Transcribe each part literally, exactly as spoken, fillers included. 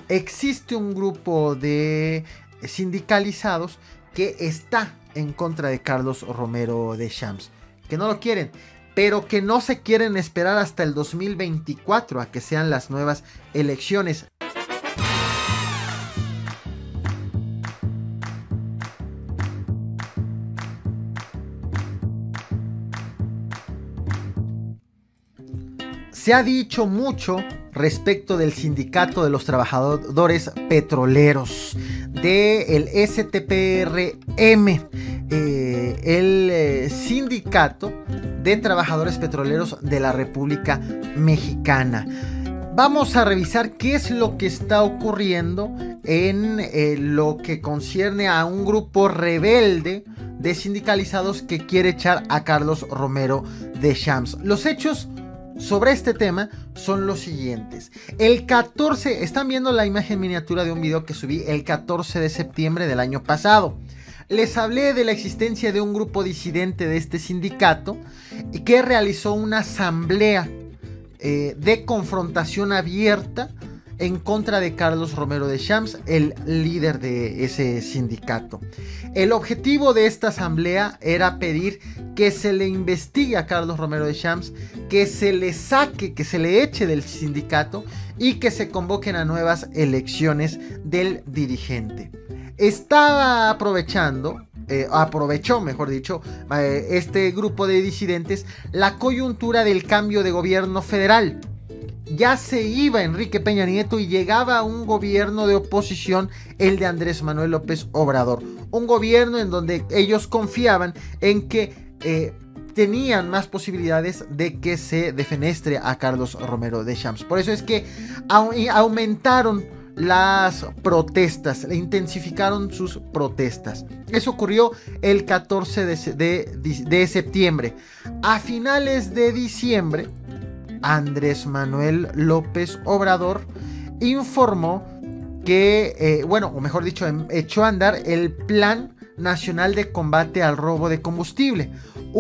existe un grupo de sindicalizados que está en contra de Carlos Romero de Champs, que no lo quieren, pero que no se quieren esperar hasta el dos mil veinticuatro a que sean las nuevas elecciones. Se ha dicho mucho respecto del sindicato de los trabajadores petroleros, del S T P R M, eh, el eh, sindicato de trabajadores petroleros de la República Mexicana. Vamos a revisar qué es lo que está ocurriendo en eh, lo que concierne a un grupo rebelde de sindicalizados que quiere echar a Carlos Romero de Champs. Los hechos sobre este tema son los siguientes. El catorce, están viendo la imagen miniatura de un video que subí el catorce de septiembre del año pasado. Les hablé de la existencia de un grupo disidente de este sindicato que realizó una asamblea eh, de confrontación abierta en contra de Carlos Romero de Champs, el líder de ese sindicato. El objetivo de esta asamblea era pedir que se le investigue a Carlos Romero de Champs, que se le saque, que se le eche del sindicato y que se convoquen a nuevas elecciones del dirigente. Estaba aprovechando, eh, aprovechó mejor dicho, eh, este grupo de disidentes la coyuntura del cambio de gobierno federal. Ya se iba Enrique Peña Nieto y llegaba un gobierno de oposición, el de Andrés Manuel López Obrador. Un gobierno en donde ellos confiaban en que eh, tenían más posibilidades de que se defenestre a Carlos Romero de Champs. Por eso es que au- aumentaron las protestas, le intensificaron sus protestas. Eso ocurrió el catorce de, de, de septiembre. A finales de diciembre, Andrés Manuel López Obrador informó que, eh, bueno, o mejor dicho, echó a andar el Plan Nacional de Combate al Robo de Combustible.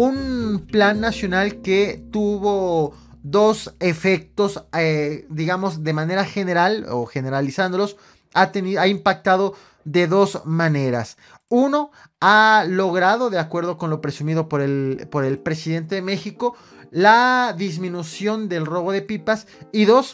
Un plan nacional que tuvo dos efectos, eh, digamos, de manera general o generalizándolos, ha, tenido, ha impactado de dos maneras. Uno, ha logrado, de acuerdo con lo presumido por el, por el presidente de México, la disminución del robo de pipas, y dos,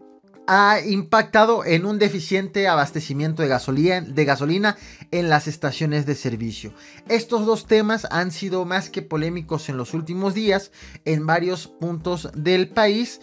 ha impactado en un deficiente abastecimiento de gasolina, de gasolina en las estaciones de servicio. Estos dos temas han sido más que polémicos en los últimos días en varios puntos del país,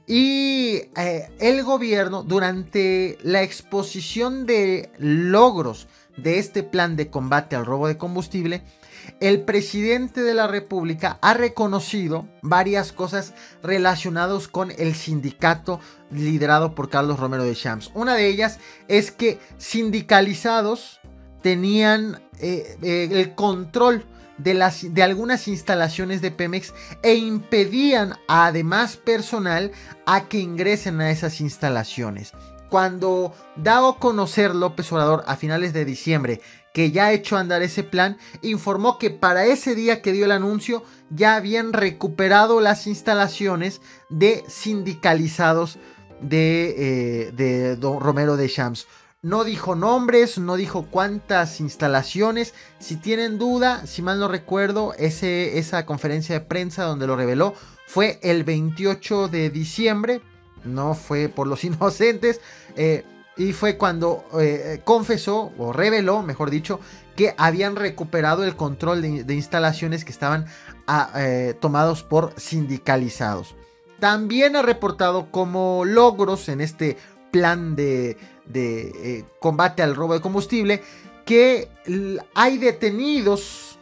y eh, el gobierno, durante la exposición de logros de este plan de combate al robo de combustible, el presidente de la República ha reconocido varias cosas relacionadas con el sindicato liderado por Carlos Romero de Champs. Una de ellas es que sindicalizados tenían eh, eh, el control de, las, de algunas instalaciones de Pemex e impedían a demás personal a que ingresen a esas instalaciones. Cuando da a conocer López Obrador a finales de diciembre que ya ha hecho andar ese plan, informó que para ese día que dio el anuncio ya habían recuperado las instalaciones de sindicalizados de, eh, de Don Romero de Champs. No dijo nombres, no dijo cuántas instalaciones. Si tienen duda, si mal no recuerdo, ese, esa conferencia de prensa donde lo reveló fue el veintiocho de diciembre. No fue por los inocentes. Eh, y fue cuando eh, confesó, o reveló, mejor dicho, que habían recuperado el control de, de instalaciones que estaban a, eh, tomados por sindicalizados. También ha reportado como logros en este plan de, de eh, combate al robo de combustible que hay detenidos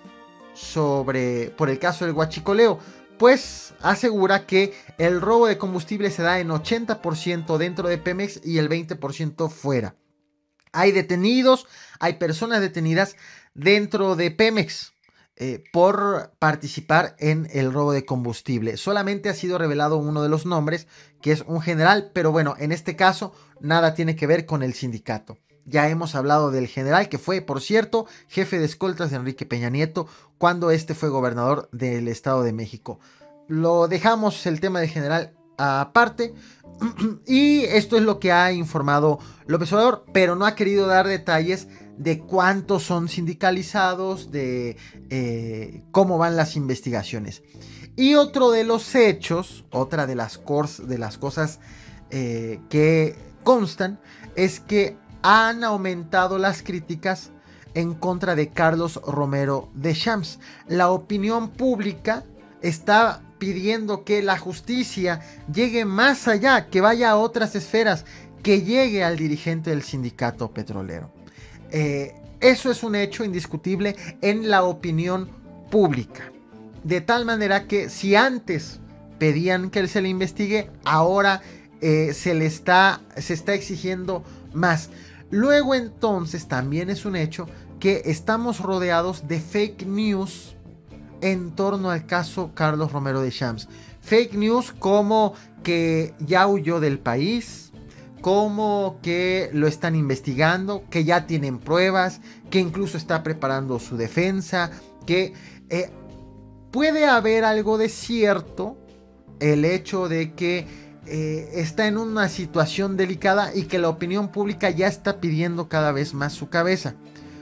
sobre, por el caso del huachicoleo. Pues asegura que el robo de combustible se da en ochenta por ciento dentro de Pemex y el veinte por ciento fuera. Hay detenidos, hay personas detenidas dentro de Pemex eh, por participar en el robo de combustible. Solamente ha sido revelado uno de los nombres, que es un general, pero bueno, en este caso nada tiene que ver con el sindicato. Ya hemos hablado del general, que fue, por cierto, jefe de escoltas de Enrique Peña Nieto cuando este fue gobernador del Estado de México. Lo dejamos el tema del general aparte. Y esto es lo que ha informado López Obrador, pero no ha querido dar detalles de cuántos son sindicalizados, de eh, cómo van las investigaciones. Y otro de los hechos, otra de las, de las cosas eh, que constan, es que han aumentado las críticas en contra de Carlos Romero Deschamps. La opinión pública está pidiendo que la justicia llegue más allá, que vaya a otras esferas, que llegue al dirigente del sindicato petrolero. Eh, eso es un hecho indiscutible en la opinión pública. De tal manera que si antes pedían que se le investigue, ahora eh, se le está, se está exigiendo más. Luego entonces también es un hecho que estamos rodeados de fake news en torno al caso Carlos Romero Deschamps. Fake news como que ya huyó del país, como que lo están investigando, que ya tienen pruebas, que incluso está preparando su defensa, que eh, puede haber algo de cierto el hecho de que eh, está en una situación delicada y que la opinión pública ya está pidiendo cada vez más su cabeza.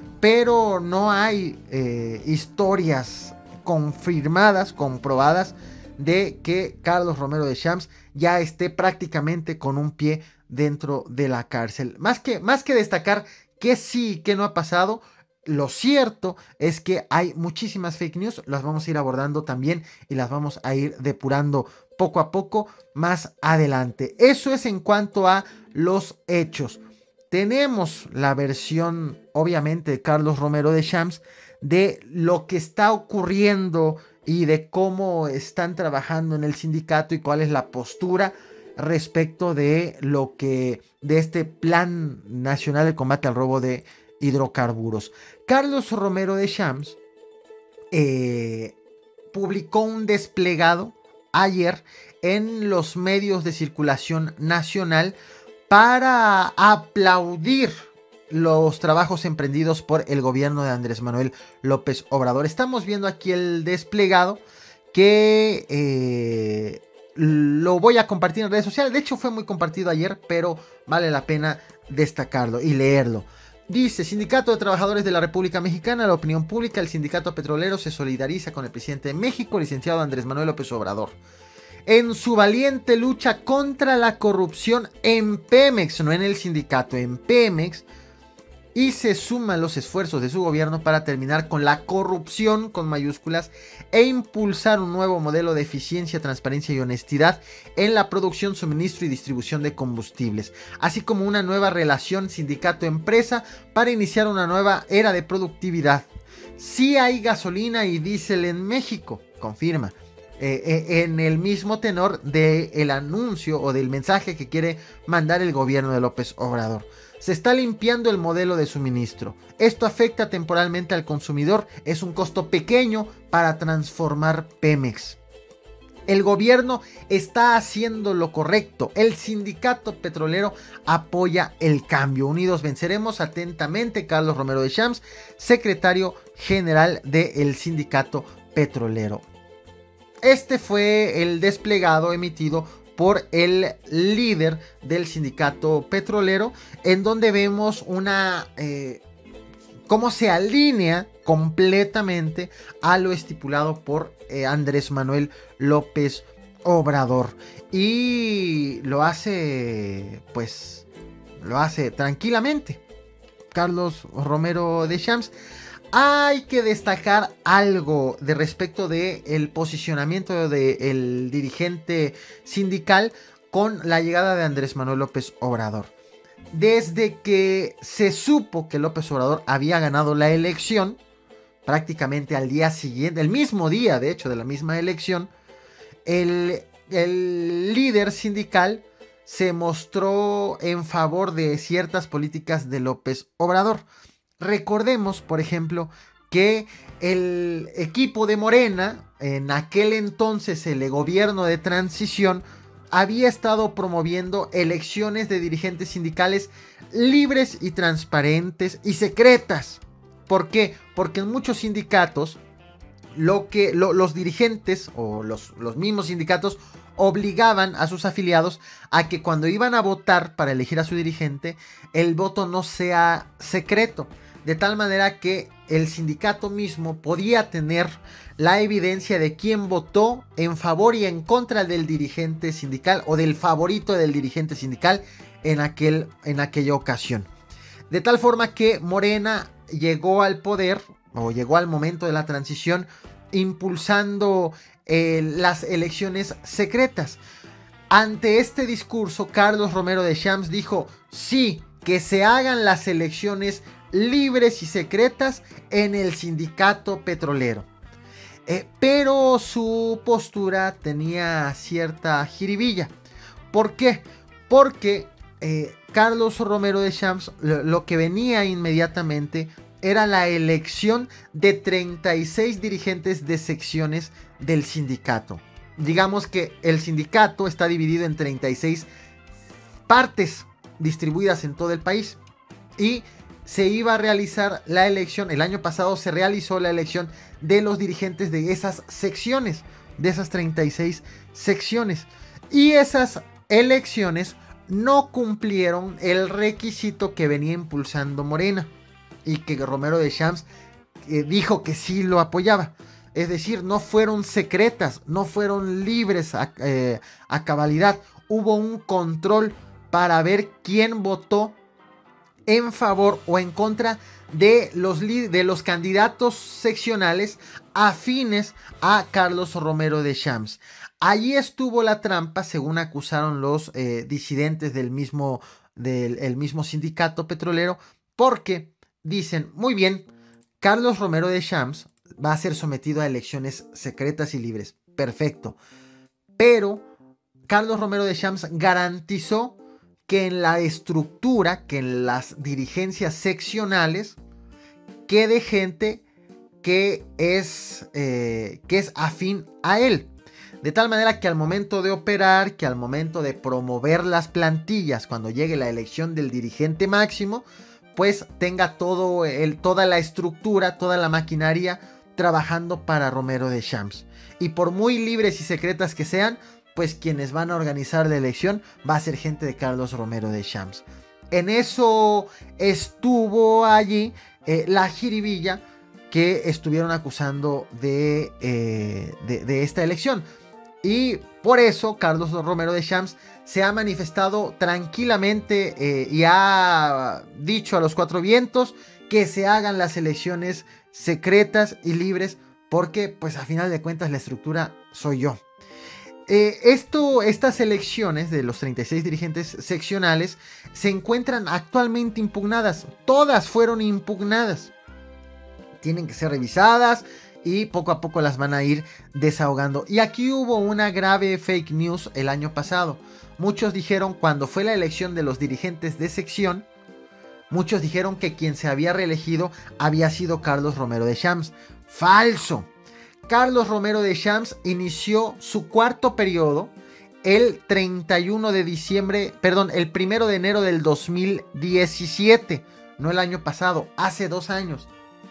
Pero no hay eh, historias confirmadas, comprobadas, de que Carlos Romero Deschamps ya esté prácticamente con un pie dentro de la cárcel. Más que, más que destacar que sí y que no ha pasado, lo cierto es que hay muchísimas fake news, las vamos a ir abordando también y las vamos a ir depurando poco a poco más adelante. Eso es en cuanto a los hechos. Tenemos la versión, obviamente, de Carlos Romero Deschamps de lo que está ocurriendo y de cómo están trabajando en el sindicato y cuál es la postura respecto de lo que de este Plan Nacional de Combate al Robo de Hidrocarburos. Carlos Romero Deschamps eh, publicó un desplegado ayer en los medios de circulación nacional para aplaudir los trabajos emprendidos por el gobierno de Andrés Manuel López Obrador. Estamos viendo aquí el desplegado que eh, lo voy a compartir en redes sociales. De hecho fue muy compartido ayer, pero vale la pena destacarlo y leerlo. Dice: Sindicato de Trabajadores de la República Mexicana, la opinión pública, el sindicato petrolero se solidariza con el presidente de México, licenciado Andrés Manuel López Obrador, en su valiente lucha contra la corrupción en Pemex, no en el sindicato, en Pemex, y se suman los esfuerzos de su gobierno para terminar con la corrupción con mayúsculas e impulsar un nuevo modelo de eficiencia, transparencia y honestidad en la producción, suministro y distribución de combustibles, así como una nueva relación sindicato-empresa para iniciar una nueva era de productividad. Sí hay gasolina y diésel en México, confirma. Eh, eh, en el mismo tenor del anuncio o del mensaje que quiere mandar el gobierno de López Obrador. Se está limpiando el modelo de suministro. Esto afecta temporalmente al consumidor. Es un costo pequeño para transformar Pemex. El gobierno está haciendo lo correcto. El sindicato petrolero apoya el cambio. Unidos venceremos. Atentamente, Carlos Romero Deschamps, secretario general del sindicato petrolero. Este fue el desplegado emitido por el líder del sindicato petrolero, en donde vemos una eh, cómo se alinea completamente a lo estipulado por eh, Andrés Manuel López Obrador, y lo hace pues lo hace tranquilamente Carlos Romero Deschamps. Hay que destacar algo de respecto del posicionamiento del dirigente sindical con la llegada de Andrés Manuel López Obrador. Desde que se supo que López Obrador había ganado la elección, prácticamente al día siguiente, el mismo día de hecho de la misma elección, el, el líder sindical se mostró en favor de ciertas políticas de López Obrador. Recordemos, por ejemplo, que el equipo de Morena, en aquel entonces el gobierno de transición, había estado promoviendo elecciones de dirigentes sindicales libres y transparentes y secretas. ¿Por qué? Porque en muchos sindicatos lo que lo, los dirigentes o los, los mismos sindicatos obligaban a sus afiliados a que cuando iban a votar para elegir a su dirigente, el voto no sea secreto, de tal manera que el sindicato mismo podía tener la evidencia de quién votó en favor y en contra del dirigente sindical o del favorito del dirigente sindical en, aquel, en aquella ocasión. De tal forma que Morena llegó al poder, o llegó al momento de la transición, impulsando eh, las elecciones secretas. Ante este discurso, Carlos Romero Deschamps dijo: sí, que se hagan las elecciones libres y secretas en el sindicato petrolero. Eh, pero su postura tenía cierta jiribilla. ¿Por qué? Porque eh, Carlos Romero Deschamps lo, lo que venía inmediatamente era la elección de treinta y seis dirigentes de secciones del sindicato. Digamos que el sindicato está dividido en treinta y seis partes distribuidas en todo el país. Y se iba a realizar la elección, el año pasado se realizó la elección de los dirigentes de esas secciones, de esas treinta y seis secciones. Y esas elecciones no cumplieron el requisito que venía impulsando Morena y que Romero Deschamps eh, dijo que sí lo apoyaba. Es decir, no fueron secretas, no fueron libres a, eh, a cabalidad. Hubo un control para ver quién votó en favor o en contra de los, de los candidatos seccionales afines a Carlos Romero Deschamps. Allí estuvo la trampa, según acusaron los eh, disidentes del mismo, del el mismo sindicato petrolero, porque dicen: muy bien, Carlos Romero Deschamps va a ser sometido a elecciones secretas y libres. Perfecto. Pero Carlos Romero Deschamps garantizó que en la estructura, que en las dirigencias seccionales, quede gente que es, eh, que es afín a él. De tal manera que al momento de operar, que al momento de promover las plantillas, cuando llegue la elección del dirigente máximo, pues tenga todo el, toda la estructura, toda la maquinaria trabajando para Romero Deschamps. Y por muy libres y secretas que sean, pues quienes van a organizar la elección va a ser gente de Carlos Romero Deschamps. En eso estuvo allí eh, la jiribilla que estuvieron acusando de, eh, de, de esta elección. Y por eso Carlos Romero Deschamps se ha manifestado tranquilamente eh, y ha dicho a los cuatro vientos que se hagan las elecciones secretas y libres, porque pues a final de cuentas la estructura soy yo. Eh, esto, estas elecciones de los treinta y seis dirigentes seccionales se encuentran actualmente impugnadas. Todas fueron impugnadas. Tienen que ser revisadas y poco a poco las van a ir desahogando. Y aquí hubo una grave fake news el año pasado. Muchos dijeron, cuando fue la elección de los dirigentes de sección, muchos dijeron que quien se había reelegido había sido Carlos Romero Deschamps. ¡Falso! Carlos Romero Deschamps inició su cuarto periodo el treinta y uno de diciembre, perdón, el primero de enero del dos mil diecisiete, no el año pasado, hace dos años.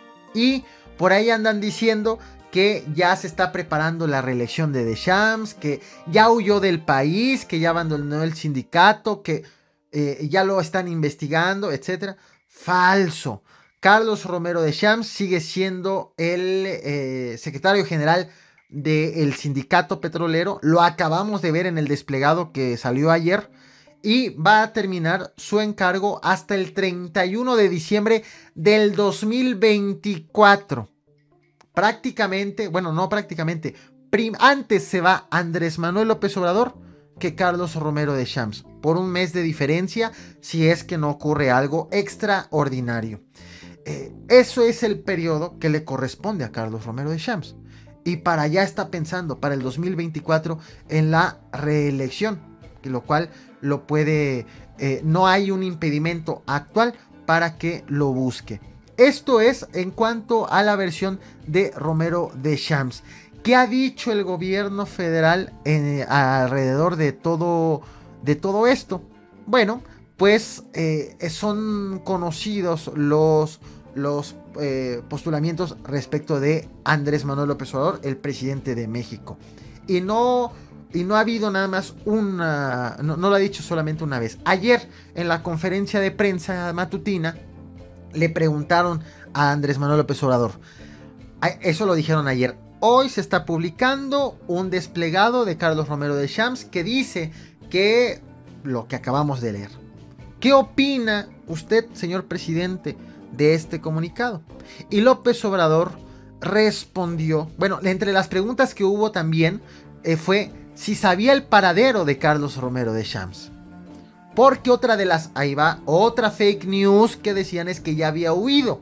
Y por ahí andan diciendo que ya se está preparando la reelección de Deschamps, que ya huyó del país, que ya abandonó el sindicato, que eh, ya lo están investigando, etcétera. Falso. Carlos Romero Deschamps sigue siendo el eh, secretario general del sindicato petrolero. Lo acabamos de ver en el desplegado que salió ayer. Y va a terminar su encargo hasta el treinta y uno de diciembre del dos mil veinticuatro. Prácticamente, bueno, no prácticamente, prim- antes se va Andrés Manuel López Obrador que Carlos Romero Deschamps. Por un mes de diferencia, si es que no ocurre algo extraordinario. Eh, eso es el periodo que le corresponde a Carlos Romero Deschamps. Y para allá está pensando, para el dos mil veinticuatro, en la reelección. Lo cual lo puede, eh, no hay un impedimento actual para que lo busque. Esto es en cuanto a la versión de Romero Deschamps. ¿Qué ha dicho el gobierno federal eh, alrededor de todo, de todo esto? Bueno, pues eh, son conocidos los, los eh, postulamientos respecto de Andrés Manuel López Obrador, el presidente de México. Y no y no ha habido nada más una, no, no lo ha dicho solamente una vez. Ayer en la conferencia de prensa matutina le preguntaron a Andrés Manuel López Obrador, eso lo dijeron ayer. Hoy se está publicando un desplegado de Carlos Romero de Champs que dice que lo que acabamos de leer. ¿Qué opina usted, señor presidente, de este comunicado? Y López Obrador respondió, bueno, entre las preguntas que hubo también eh, fue si sabía el paradero de Carlos Romero de Champs. Porque otra de las, ahí va, otra fake news que decían es que ya había huido.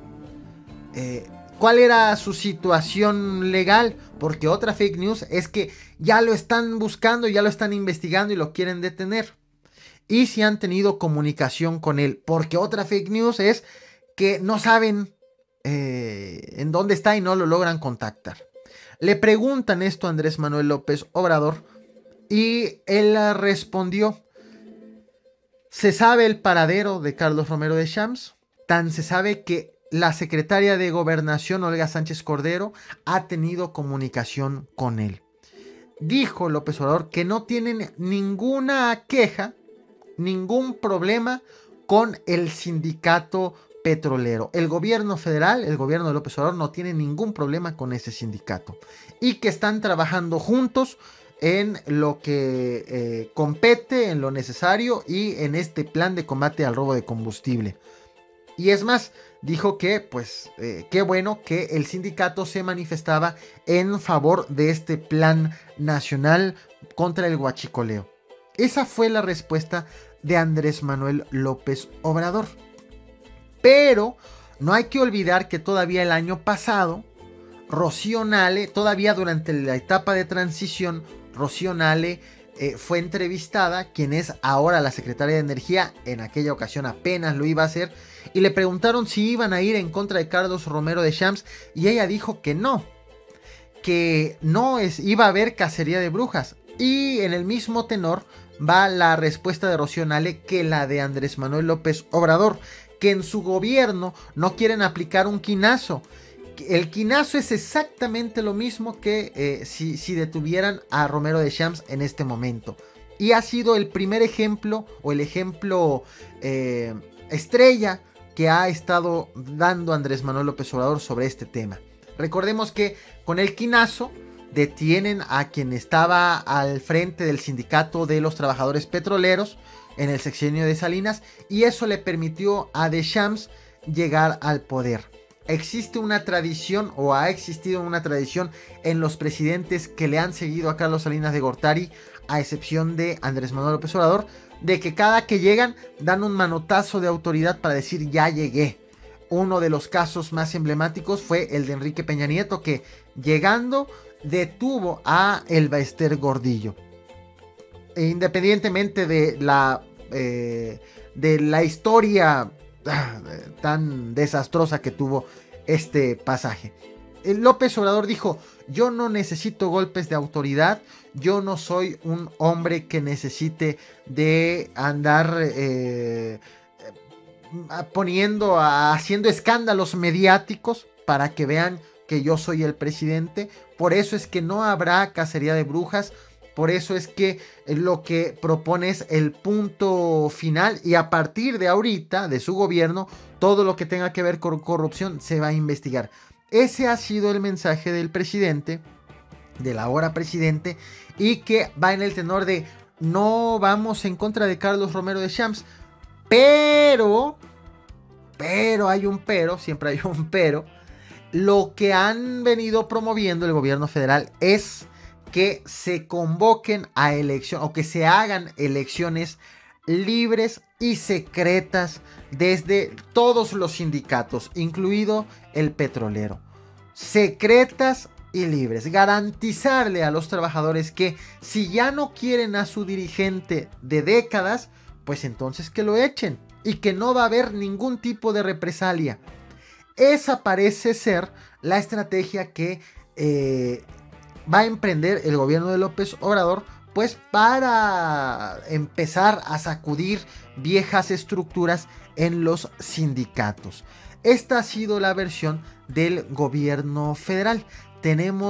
Eh, ¿Cuál era su situación legal? Porque otra fake news es que ya lo están buscando, ya lo están investigando y lo quieren detener. Y si han tenido comunicación con él. Porque otra fake news es que no saben eh, en dónde está y no lo logran contactar. Le preguntan esto a Andrés Manuel López Obrador y él respondió: ¿se sabe el paradero de Carlos Romero de Champs? Tan se sabe que la secretaria de Gobernación, Olga Sánchez Cordero, ha tenido comunicación con él. Dijo López Obrador que no tienen ninguna queja, ningún problema con el sindicato petrolero. El gobierno federal, el gobierno de López Obrador no tiene ningún problema con ese sindicato. Y que están trabajando juntos en lo que eh, compete, en lo necesario y en este plan de combate al robo de combustible. Y es más, dijo que, pues, eh, qué bueno que el sindicato se manifestaba en favor de este plan nacional contra el huachicoleo. Esa fue la respuesta de Andrés Manuel López Obrador. Pero no hay que olvidar que todavía el año pasado, Rocío Nale, todavía durante la etapa de transición, Rocío Nale eh, fue entrevistada, quien es ahora la secretaria de Energía, en aquella ocasión apenas lo iba a hacer, y le preguntaron si iban a ir en contra de Carlos Romero de Champs, y ella dijo que no, que no es, iba a haber cacería de brujas. Y en el mismo tenor va la respuesta de Rocío Nale que la de Andrés Manuel López Obrador, que en su gobierno no quieren aplicar un quinazo. El quinazo es exactamente lo mismo que eh, si, si detuvieran a Romero de Champs en este momento. Y ha sido el primer ejemplo o el ejemplo eh, estrella que ha estado dando Andrés Manuel López Obrador sobre este tema. Recordemos que con el quinazo detienen a quien estaba al frente del sindicato de los trabajadores petroleros en el sexenio de Salinas, y eso le permitió a de Champs llegar al poder. Existe una tradición, o ha existido una tradición en los presidentes que le han seguido a Carlos Salinas de Gortari, a excepción de Andrés Manuel López Obrador, de que cada que llegan dan un manotazo de autoridad para decir ya llegué. Uno de los casos más emblemáticos fue el de Enrique Peña Nieto, que llegando detuvo a Elba Ester Gordillo. E independientemente de la, eh, de la historia ah, tan desastrosa que tuvo este pasaje, López Obrador dijo: yo no necesito golpes de autoridad, yo no soy un hombre que necesite de andar eh, poniendo, haciendo escándalos mediáticos para que vean que yo soy el presidente. Por eso es que no habrá cacería de brujas, por eso es que lo que propone es el punto final, y a partir de ahorita, de su gobierno, todo lo que tenga que ver con corrupción se va a investigar. Ese ha sido el mensaje del presidente, del ahora presidente, y que va en el tenor de: no vamos en contra de Carlos Romero de Champs, pero, pero hay un pero, siempre hay un pero. Lo que han venido promoviendo el gobierno federal es que se convoquen a elección, o que se hagan elecciones libres y secretas desde todos los sindicatos, incluido el petrolero. Secretas y libres. Garantizarle a los trabajadores que si ya no quieren a su dirigente de décadas, pues entonces que lo echen y que no va a haber ningún tipo de represalia. Esa parece ser la estrategia que eh, va a emprender el gobierno de López Obrador, pues para empezar a sacudir viejas estructuras en los sindicatos. Esta ha sido la versión del gobierno federal. Tenemos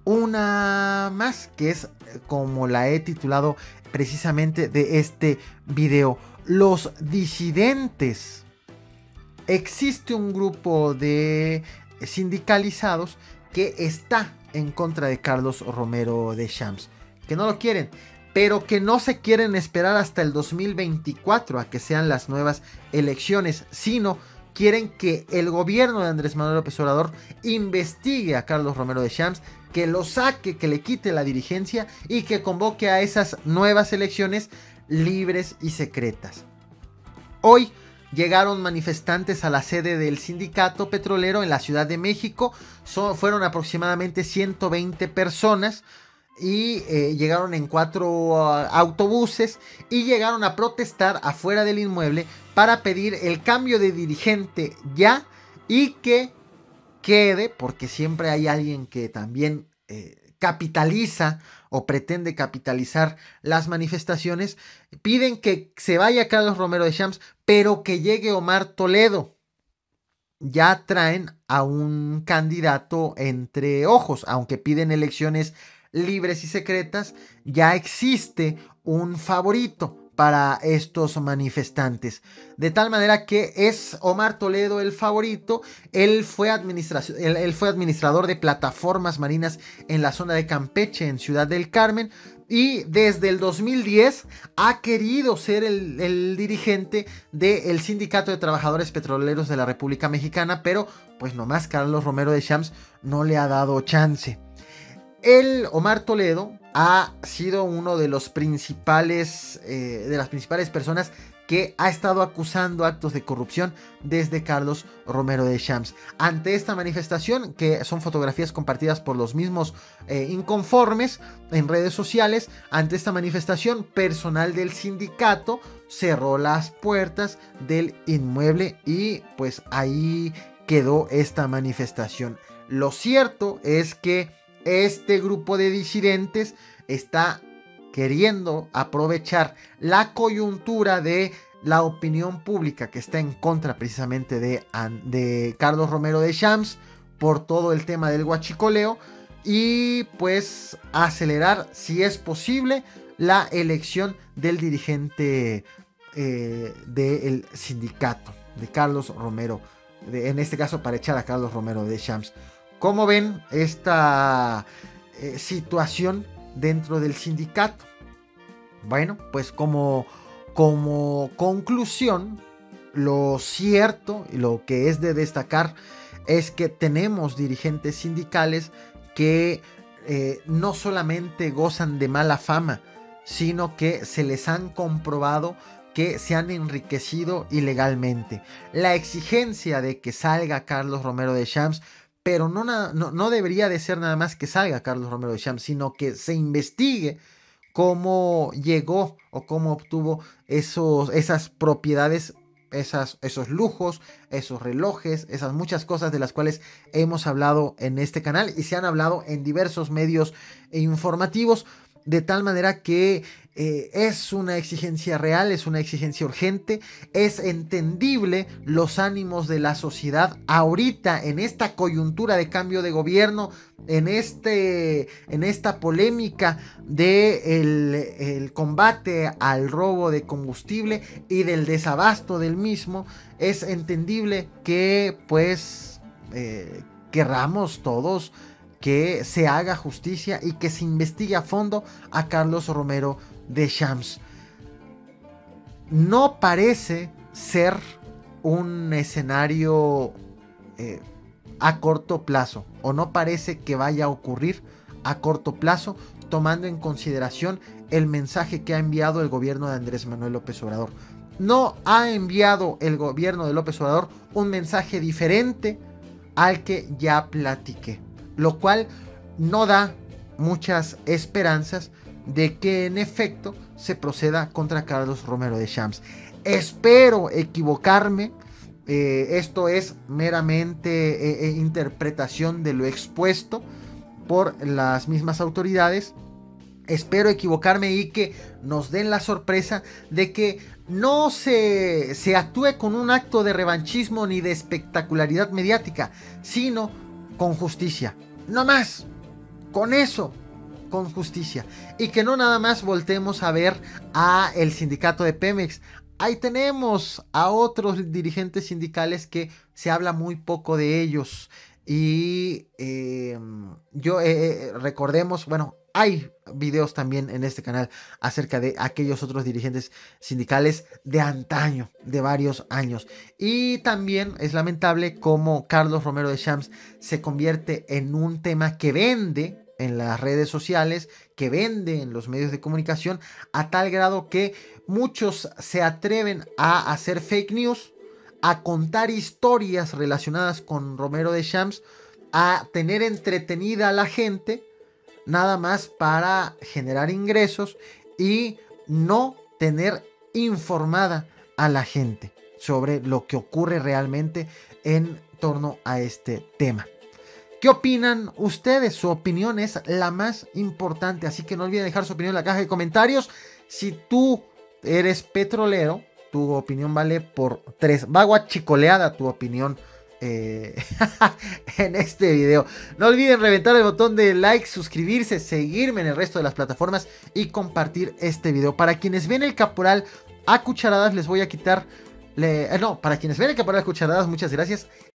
una más, que es como la he titulado precisamente de este video: los disidentes. Existe un grupo de sindicalizados que está en contra de Carlos Romero Deschamps, que no lo quieren, pero que no se quieren esperar hasta el dos mil veinticuatro a que sean las nuevas elecciones, sino quieren que el gobierno de Andrés Manuel López Obrador investigue a Carlos Romero Deschamps, que lo saque, que le quite la dirigencia y que convoque a esas nuevas elecciones libres y secretas. Hoy llegaron manifestantes a la sede del sindicato petrolero en la Ciudad de México. Son, fueron aproximadamente ciento veinte personas y eh, llegaron en cuatro uh, autobuses y llegaron a protestar afuera del inmueble para pedir el cambio de dirigente ya y que quede, porque siempre hay alguien que también eh, capitaliza o pretende capitalizar las manifestaciones. Piden que se vaya Carlos Romero Deschamps, pero que llegue Omar Toledo. Ya traen a un candidato entre ojos, aunque piden elecciones libres y secretas, ya existe un favorito para estos manifestantes, de tal manera que es Omar Toledo el favorito. Él fue, administración, él, él fue administrador de plataformas marinas en la zona de Campeche, en Ciudad del Carmen, y desde el dos mil diez ha querido ser el, el dirigente del Sindicato de Trabajadores Petroleros de la República Mexicana, pero pues nomás Carlos Romero Deschamps no le ha dado chance. El Omar Toledo ha sido uno de los principales, eh, de las principales personas que ha estado acusando actos de corrupción desde Carlos Romero Deschamps. Ante esta manifestación, que son fotografías compartidas por los mismos eh, inconformes en redes sociales, ante esta manifestación, personal del sindicato cerró las puertas del inmueble y pues ahí quedó esta manifestación. Lo cierto es que este grupo de disidentes está queriendo aprovechar la coyuntura de la opinión pública que está en contra precisamente de, de Carlos Romero Deschamps por todo el tema del huachicoleo y pues acelerar, si es posible, la elección del dirigente eh, del sindicato, de Carlos Romero, de, en este caso para echar a Carlos Romero Deschamps. ¿Cómo ven esta eh, situación dentro del sindicato? Bueno, pues como, como conclusión, lo cierto y lo que es de destacar es que tenemos dirigentes sindicales que eh, no solamente gozan de mala fama, sino que se les han comprobado que se han enriquecido ilegalmente. La exigencia de que salga Carlos Romero Deschamps, pero no, no, no debería de ser nada más que salga Carlos Romero Deschamps, sino que se investigue cómo llegó o cómo obtuvo esos, esas propiedades, esas, esos lujos, esos relojes, esas muchas cosas de las cuales hemos hablado en este canal y se han hablado en diversos medios informativos, de tal manera que eh, es una exigencia real, es una exigencia urgente, es entendible los ánimos de la sociedad ahorita en esta coyuntura de cambio de gobierno, en, este, en esta polémica del de el combate al robo de combustible y del desabasto del mismo. Es entendible que pues eh, querramos todos que se haga justicia y que se investigue a fondo a Carlos Romero Deschamps. No parece ser un escenario eh, a corto plazo, o no parece que vaya a ocurrir a corto plazo, tomando en consideración el mensaje que ha enviado el gobierno de Andrés Manuel López Obrador. No ha enviado el gobierno de López Obrador un mensaje diferente al que ya platiqué, lo cual no da muchas esperanzas de que en efecto se proceda contra Carlos Romero Deschamps. Espero equivocarme, eh, esto es meramente eh, interpretación de lo expuesto por las mismas autoridades. Espero equivocarme y que nos den la sorpresa de que no se, se actúe con un acto de revanchismo ni de espectacularidad mediática, sino con justicia. No más. con eso, con justicia. Y que no nada más voltemos a ver a el sindicato de Pemex. Ahí tenemos a otros dirigentes sindicales que se habla muy poco de ellos. Y eh, yo eh, recordemos, bueno, hay videos también en este canal acerca de aquellos otros dirigentes sindicales de antaño, de varios años. Y también es lamentable cómo Carlos Romero Deschamps se convierte en un tema que vende en las redes sociales, que vende en los medios de comunicación, a tal grado que muchos se atreven a hacer fake news, a contar historias relacionadas con Romero Deschamps, a tener entretenida a la gente, nada más para generar ingresos y no tener informada a la gente sobre lo que ocurre realmente en torno a este tema. ¿Qué opinan ustedes? Su opinión es la más importante, así que no olviden dejar su opinión en la caja de comentarios. Si tú eres petrolero, tu opinión vale por tres. Va guachicoleada tu opinión eh, en este video. No olviden reventar el botón de like, suscribirse, seguirme en el resto de las plataformas y compartir este video. Para quienes ven el Caporal a cucharadas, les voy a quitar... Le, eh, no, para quienes ven el Caporal a cucharadas, muchas gracias.